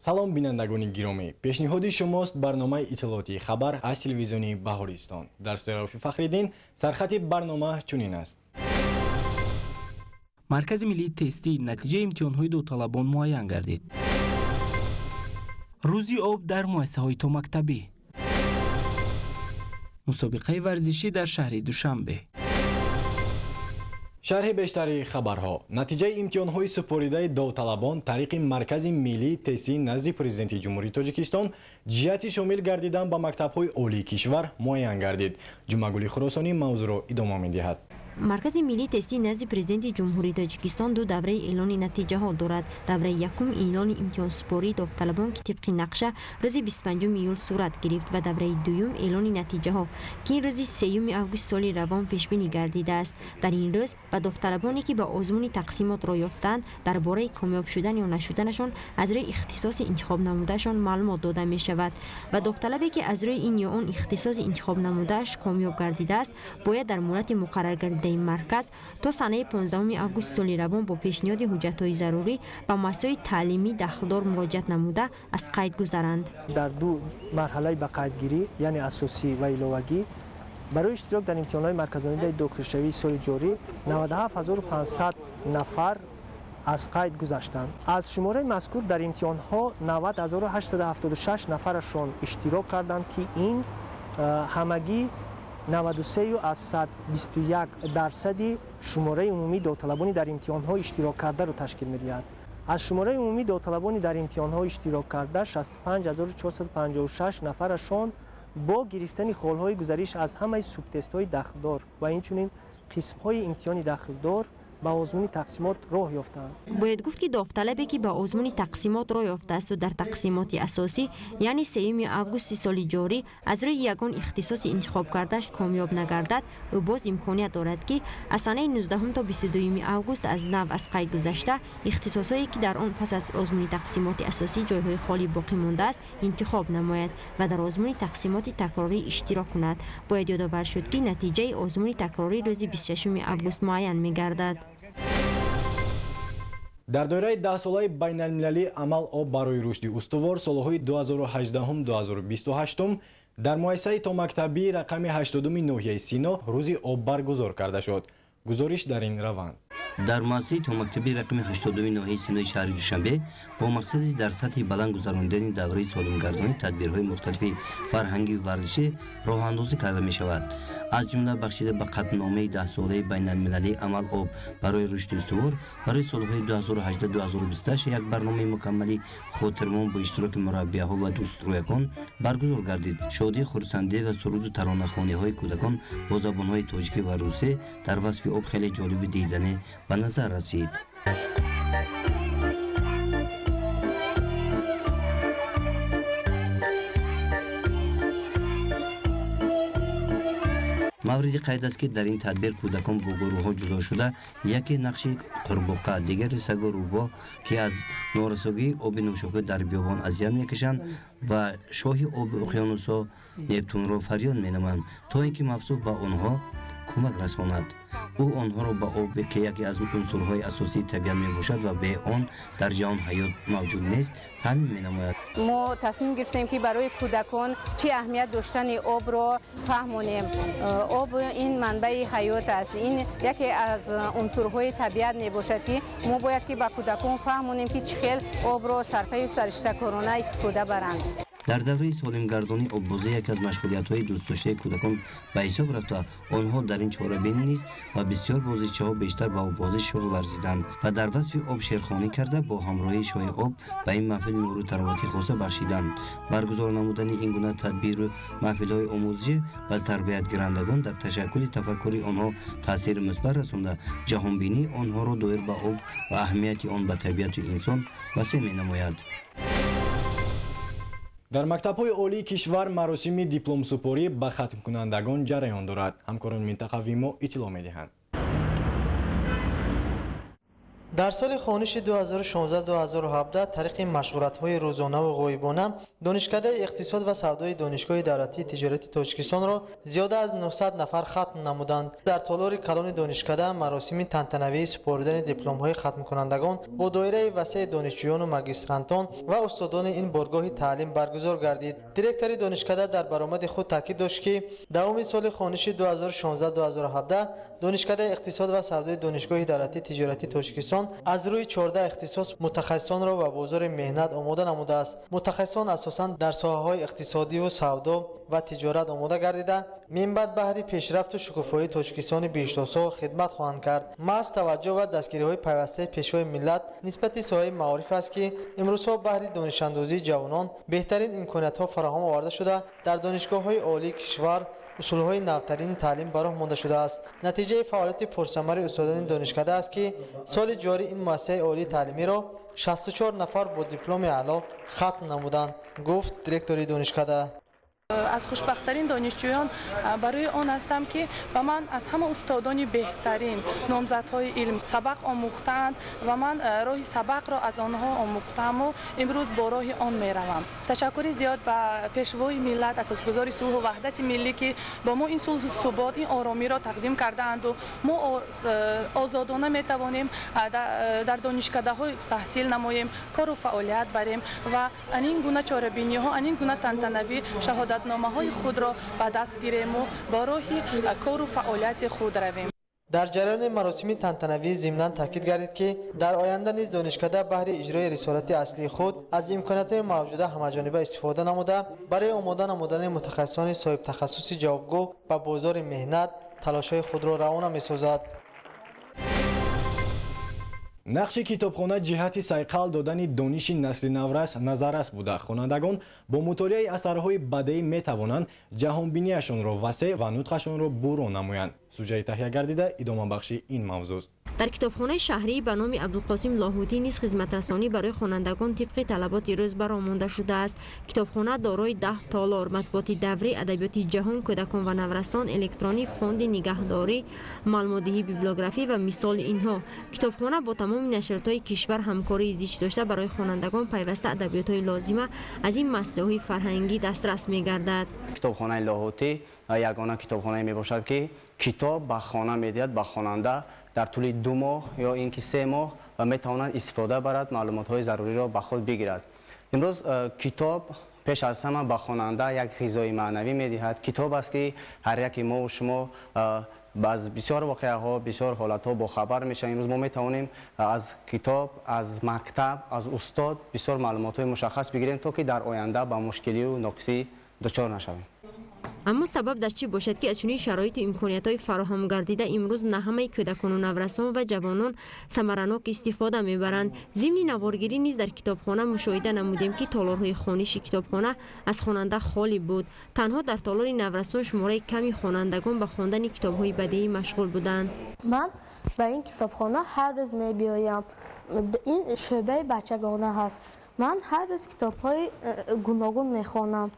салом бинандагони гиромӣ, пешниҳоди шумост барномаи иттилоотии хабар аз телевизиони Баҳористон. Дар студияи Фахриддин сархати барнома чунин аст. Маркази миллии тестӣ натиҷаи имтиҳонҳои довталабон муайян гардид. рӯзи об дар муассисаҳои томактабӣ. мусобиқаи варзишӣ дар шаҳри Душанбе. шарҳи бештари хабарҳо. Натиҷаи имтиҳонҳои супоридаи довталабон тариқи маркази миллии тестӣ назди президенти ҷумҳурии Тоҷикистон ҷиҳати шомил гардидан ба мактабҳои олии кишвар муайян гардид. Ҷумагули Хуросонӣ мавзӯъро идома медиҳад. маркази миллии тестӣ назди президенти ҷумҳурии Тоҷикистон ду давраи эълони натиҷаҳо дорад. Давраи якум эълони имтиҳонсупории довталабон ки тибқи нақша рӯзи 25 июл сурат гирифт ва давраи дуюм эълони натиҷаҳо ки рӯзи 3 август соли равон пешбинӣ гардидааст. Дар ин рӯз ба довталабоне ки ба озмуни тақсимот ро ёфтаанд дар бораи комёб шудан ё нашуданашон аз рӯи ихтисоси интихоб намудаашон маълумот дода мешавад. Ва довталабе ки аз рӯи ин ё он ихтисоси интихоб намудааш комёб гардидааст бояд дар муддати муқаррар гардидаи марказ то санаи 15 август соли равон бо пешниҳоди ҳуҷҷатҳои зарурӣ ба муассисаҳои таълимӣ дахлдор муроҷиат намуда аз қайд гузаранд. дар ду марҳалаи ба қайдгирӣ яъне асосӣ ва иловагӣ барои иштирок дар имтиҳонҳои марказонидаи дохилшавии соли ҷорӣ 97500 нафар аз қайд гузаштанд. аз шумораи мазкур дар имтиҳонҳо 90876 нафарашон иштирок карданд ки ин ҳамагӣ 93.121% шумораи умумии довталабони дар имтиҳонҳо иштирок кардаро ташкил медиҳад. аз шумораи умумии довталабони дар имтиҳонҳо иштирок карда 65456 нафарашон бо гирифтани холҳои гузариш аз ҳамаи субтестҳои дахлдор ва инчунин қисмҳои имтиҳони дахлдор ба озмуни тақсимот роҳ ёфтаанд. бояд гуфт ки довталабе ки ба озмуни тақсимот роҳ ёфтаасту дар тақсимоти асосӣ яъне 3 августи соли ҷорӣ аз рӯи ягон ихтисоси интихоб кардааш комёб нагардад, ӯ боз имконият дорад ки аз санаи 19 то 22 август аз нав аз қайд гузашта ихтисосое ки дар он пас аз озмуни тақсимоти асосӣ ҷойҳои холӣ боқӣ мондааст интихоб намояд ва дар озмуни тақсимоти такрорӣ иштирок кунад. бояд ёдовар шуд ки натиҷаи озмуни такрорӣ рӯзи 26 август муайян мегардад. дар доираи 10-солаи байналмилалии амал об барои рушди устувор солҳои 2018-2028 дар муассисаи томактабии рақами 80 ноҳияи Сино рӯзи об баргузор карда шуд. гузориш дар ин раванд. дар муассисаи томактабии рақами 80 ноҳияи Синои шаҳри Душанбе бо мақсади дар сатҳи баланд гузарондани давраи солимгардонӣ тадбирҳои мухталифи фарҳангӣ ва варзишӣ роҳандозӣ карда мешавад. аз ҷумла бахшида ба қатномаи 10-солаи байналмилалии амал об барои рушди устувор барои солҳои 2018-2028 як барномаи мукаммали хотирмон бо иштироки мураббияҳо ва дӯстрӯякон баргузор гардид. шодӣ, хурсандӣ ва суруду таронахониҳои кӯдакон бо забонҳои тоҷикӣ ва русӣ дар васфи об хеле ҷолиби диданӣ ба назар расид. мавриди қайд аст ки дар ин тадбир кӯдакон бо гурӯҳҳо ҷудо шуда яке нақши қурбоқа, дигари сагу рӯбо ки аз норасогии оби нӯшокӣ дар биёбон азият мекашанд ва шоҳи оби уқёнусҳо Нептунро фарёд менаманд то ин ки мавсӯф ба онҳо кӯмак расонад. ӯ онҳоро ба обе ки яке аз унсурҳои асосии табиат мебошад ва бе он дар ҷаҳон ҳаёт мавҷуд нест таъмин менамояд. мо тасмим гирифтем ки барои кӯдакон чӣ аҳамият доштани обро фаҳмонем. об ин манбаи ҳаёт аст. ин яке аз унсурҳои табиат мебошад ки мо бояд ки ба кӯдакон фаҳмонем ки чӣ хел обро сарфаю сариштакорона истифода баранд. дар давраи солимгардонӣ оббозӣ яке аз машғулиятҳои дӯстдоштаи кӯдакон ба ҳисоб рафта онҳо дар ин чорабин низ ба бисёр бозичаҳо бештар ба оббозӣ шуғл варзиданд ва дар васфи об шерхонӣ карда бо ҳамроҳии шоҳи об ба ин маҳфил нуру таровати хоса бахшиданд. баргузор намудани ин гуна тадбиру маҳфилҳои омӯзишӣ ба тарбиятгирандагон дар ташаккули тафаккури онҳо таъсири мусбат расонда ҷаҳонбинии онҳоро доир ба об ва аҳамияти он ба табиату инсон васеъ менамояд. дар мактабҳои олии кишвар маросими дипломсупорӣ ба хатмкунандагон ҷараён дорад. ҳамкорони минтақавии мо иттилоъ медиҳанд. در سال خوانش 2016-2017 طریق مشغولات‌های روزانه و غایبانه دانشکده اقتصاد و سودای دانشگاه دولتی تجارتی تاجیکستان را زیاده از 900 نفر ختم نمودند. در تالار کلان دانشکده مراسم تنتنوی سپردن دیپلم‌های ختم کنندگان با دایره وسیع دانشجویان و ماگسترانتان و استادان این بارگاه تعلیم برگزار گردید. دیرکتور دانشکده در برآمد خود تاکید داشت که دوام سال خوانش 2016-2017 دانشکده اقتصاد و سودای دانشگاه دولتی تجارتی تاجیکستان از روی 14 اختصاص متخصصان را به بازار مهنت آماده نموده است. متخصصان اساساً در ساحه‌های اقتصادی و سودا و تجارت آماده گردیده منبع بهره پیشرفت و شکوفایی تاجیکستان بیشتاسا خدمت خواهند کرد. محض توجه و دستگیری‌های پیوسته پیشوای ملت نسبت ساحه معارف است که امروزها بهره دانش‌اندازی جوانان بهترین امکانات‌ها فراهم آورده شده در دانشگاه‌های عالی کشور اصولهای نوترین تعلیم براه مانده شده است. نتیجه فعالیت پرثمر استادان دانشکده است که سال جاری این مؤسسه عالی تعلیمی را 64 نفر با دیپلم اعلی ختم نمودند، گفت دیرکتور دانشکده. از خوشبخت‌ترین دانشجویان برای آن هستم که و من از همه استادان بهترین نامزدهای علم سبق آموختند و من راه سبق را از آنها آموختم و امروز با راه آن میروم. تشکر زیاد به پیشوای ملت، اساسگذار صلح و وحدت ملی که با ما این صلح و ثبات، این آرامی را تقدیم کرده‌اند و ما آزادانه میتوانیم در دانشکده‌های تحصیل نماییم، کار و فعالیت بریم و این گونه چاره‌بینی‌ها، این گونه تنتنوی شهادت نامه‌های خود را به دست گیریم و با راه کار و فعالیت خود رویم. در جریان مراسم تنتنوی ضمناً تاکید گردید که در آینده نیز دانشکده بهره اجرای رسالت اصلی خود از امکانات موجوده همه‌جانبه استفاده نموده برای آماده نمودن متخصصان صاحب تخصص جوابگو به بازار مهنت تلاش‌های خود را روانه می‌سازد. нақши китобхона ҷиҳати сайқал додани дониши насли наврас назаррас буда хонандагон бо мутолиаи асарҳои бадеӣ метавонанд ҷаҳонбинияшонро васеъ ва нутқашонро бурон намоянд. сӯҷаи таҳия гардида идомабахши ин мавзӯъ. дар китобхонаи шаҳрӣ ба номи абдулқосим лоҳутӣ низ хизматрасонӣ барои хонандагон тибқи талаботи рӯз баромонда шудааст. китобхона дорои 10 толор, матбуоти даврӣ, адабиёти ҷаҳон, кӯдакон ва наврасон, электронӣ, фонди нигаҳдорӣ, маълумотдиҳӣ, библиографӣ ва мисоли инҳо. китобхона бо тамоми нашриётҳои кишвар ҳамкории зич дошта барои хонандагон пайваста адабиётҳои лозима аз ин массеҳои фарҳангӣ дастрас мегардад. китобхонаи лоҳутӣ ягона китобхонае мебошад ки китоб ба хона медиҳад ба хонанда дар тӯли 2 моҳ ё ин ки 3 моҳ ва метавонад истифода барад, маълумотҳои заруриро ба худ бигирад. имрӯз китоб пеш аз ҳама ба хонанда як ғизои маънавӣ медиҳад. китоб аст ки ҳар яки мо шумо аз бисёр воқеаҳо, бисёр ҳолатҳо бохабар мешавем. имрӯз мо метавонем аз китоб, аз мактаб, аз устод бисёр маълумотҳои мушаххас бигирем, то ки дар оянда ба мушкилию нокисӣ дучор нашавем. аммо сабаб дар чӣ бошад ки аз чунин шароиту имкониятҳои фароҳам гардида имрӯз на ҳамаи кӯдакону наврасон ва ҷавонон самаранок истифода мебаранд. зимни наворгирӣ низ дар китобхона мушоҳида намудем ки толорҳои хониши китобхона аз хонанда холӣ буд. танҳо дар толори наврасон шумораи ками хонандагон ба хондани китобҳои бадеӣ машғул буданд. ман ба ин китобхона ҳар рӯз мебиёям. ин шӯъбаи бачагона ҳаст. ман ҳар рӯз китобҳои гуногун мехонам.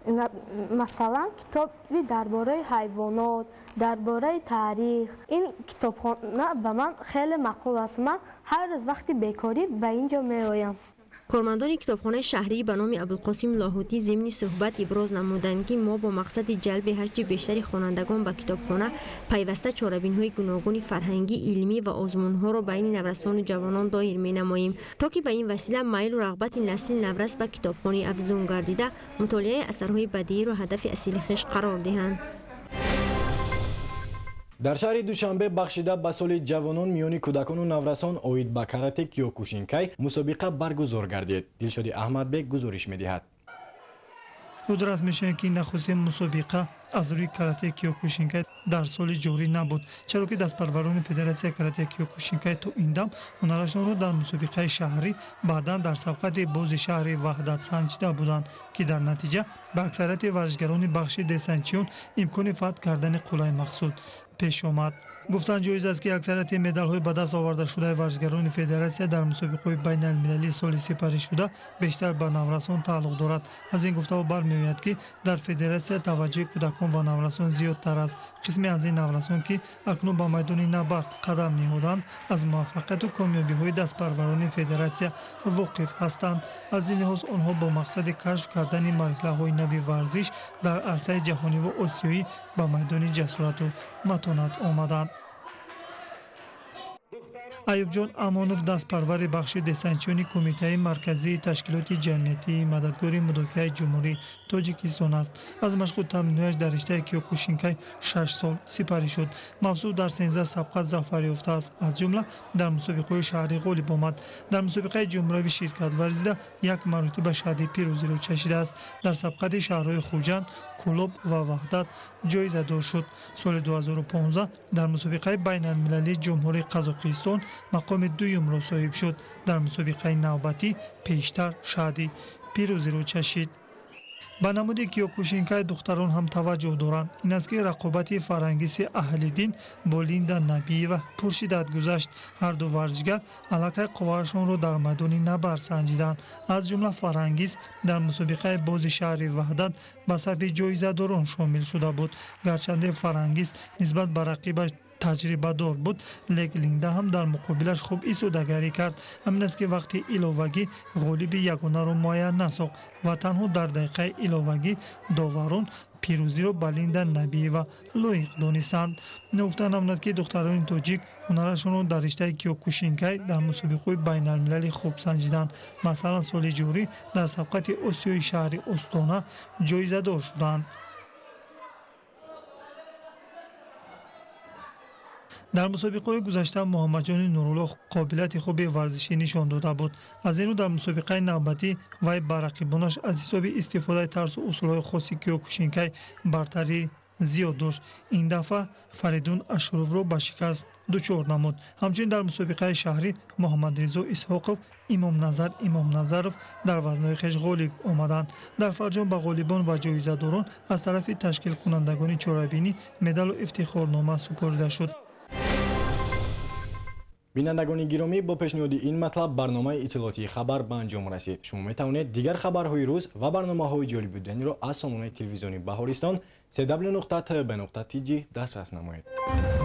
масалан китоби дарбораи ҳайвонот, дарбораи таърих. ин китобхона ба ман хеле маъқул аст. ман ҳар рӯз вақти бекорӣ ба ин ҷо меоям. кормандони китобхонаи шаҳрӣ ба номи абдулқосим лоҳутӣ зимни суҳбат иброз намуданд ки мо бо мақсади ҷалби ҳарчи бештари хонандагон ба китобхона пайваста чорабинҳои гуногуни фарҳангӣ, илмӣ ва озмунҳоро байни наврасону ҷавонон доир менамоем, то ки ба ин васила майлу рағбати насли наврас ба китобхонӣ афзун гардида мутолиаи асарҳои бадииро ҳадафи асили хиш қарор диҳанд. дар шаҳри душанбе бахшида ба соли ҷавонон миёни кӯдакону наврасон оид ба карате киёкушинкай мусобиқа баргузор гардид. дилшоди аҳмадбек гузориш медиҳад. зудрост мешавем ки нахустин мусобиқа аз рӯи карате киёкушинкай дар соли ҷорӣ набуд, чаро ки дастпарварони федератсияи карате киёкушинкай то ин дам ҳунарашонро дар мусобиқаи шаҳрӣ баъдан дар сабқати бози шаҳри ваҳдат санҷида буданд, ки дар натиҷа ба аксарияти варзишгарони бахши десанчиён имкони фатҳ кардани қуллаи мақсуд пеш омад. гуфтанд ҷоиз аст ки аксарияти медалҳои ба даст овардашудаи варзишгарони федератсия дар мусобиқаҳои байналмилалии соли сипаришуда бештар ба наврасон тааллуқ дорад. аз ин гуфтаҳо бармеояд ки дар федератсия таваҷҷӯҳи кӯдакон ва наврасон зиёдтар аст. қисме аз ин наврасон ки акнун ба майдони набард қадам неҳоданд аз муваффақияту комёбиҳои дастпарварони федератсия воқиф ҳастанд. аз ин лиҳоз онҳо бо мақсади кашф кардани марҳилаҳои нави варзиш дар арсаи ҷаҳониву осиёӣ ба майдони ҷасорату матонат омаданд. Айюбҷон Амонов дастпарвари бахши десантчиёни кумитаи марказии ташкилоти ҷамъиятии мададгори мудофиаи ҷумҳурии Тоҷикистон аст. аз машқу тамринҳояш дар риштаи Киёкушинкай 6 сол сипарӣ шуд. мавсӯъ дар 13 сабқат зафарӣ ёфтааст. аз ҷумла дар мусобиқаҳои шаҳрӣ ғолиб омад. дар мусобиқаи ҷумҳуравӣ ширкат варзида як маротиба шаҳди пирӯзиро чашидааст. дар сабқати шаҳрҳои Хуҷанд, Кӯлоб ва Ваҳдат ҷоизадор шуд. соли 2015 дар мусобиқаи байналмилалии ҷумҳурии Қазоқистон мақоми дуюмро соҳиб шуд. дар мусобиқаи навбатӣ пештар шаҳди пирӯзиро чашид. ба намуди Киёкушинкай духтарон ҳам таваҷҷӯҳ доранд. ин аст ки рақобати фарангиси Аҳлиддин бо Линда Набиева пуршиддат гузашт. ҳарду варзишгар аллакай қувваашонро дар майдони набард санҷиданд. аз ҷумла Фарангиз дар мусобиқаи бози шаҳри Ваҳдат ба сафи ҷоизадорон шомил шуда буд. гарчанде Фарангиз нисбат ба рақибаш таҷрибадор буд, лек Линда ҳам дар муқобилаш хуб исодагарӣ кард. ҳамин аст ки вақти иловагӣ ғолиби ягонаро муайян насохт ва танҳо дар дақиқаи иловагӣ доварон пирӯзиро ба Линда Набиева лоиқ донистанд. нуфта намонад ки духтарони тоҷик ҳунарашонро дар риштаи Киёкушинкай дар мусобиқаҳои байналмилалӣ хуб санҷиданд. масалан соли ҷорӣ дар сабқати осиёи шаҳри Остона ҷоизадор шуданд. дар мусобиқаҳои гузашта Муҳаммадҷони Нуруллоҳ қобилияти хуби варзишӣ нишон дода буд. аз ин рӯ дар мусобиқаи навбатӣ вай ба рақибонаш аз ҳисоби истифодаи тарсу усулҳои хоси Киёкушинкай бартарӣ зиёд дошт. ин дафъа Фаридун Ашуровро ба шикаст дучор намуд. ҳамчунин дар мусобиқаи шаҳрӣ Муҳаммадризо Исҳоқов, Имомназаров дар вазнҳои хеш ғолиб омаданд. дар Фарҷон ба ғолибон ва ҷоизадорон аз тарафи ташкилкунандагони чорабинӣ медалу ифтихорнома супорида шуд. бинандагони гиромӣ, бо пешниҳоди ин матлаб барномаи иттилоотии хабар ба анҷом расид. шумо метавонед дигар хабарҳои рӯз ва барномаҳои ҷолиббудиро аз сомонаи телевизиони Баҳористон cw.tb.tg дастрас намоед.